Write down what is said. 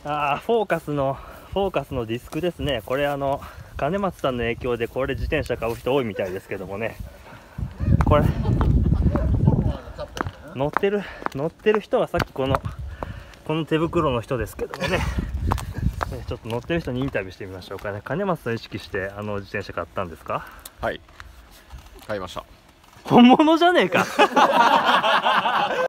フォーカスのディスクですね。これ金松さんの影響でこれ自転車買う人多いみたいですけどもね。これ乗ってる人はさっきこの手袋の人ですけどもね。ちょっと乗ってる人にインタビューしてみましょうかね。金松さん意識して自転車買ったんですか？ はい、買いました。 本物じゃねえか。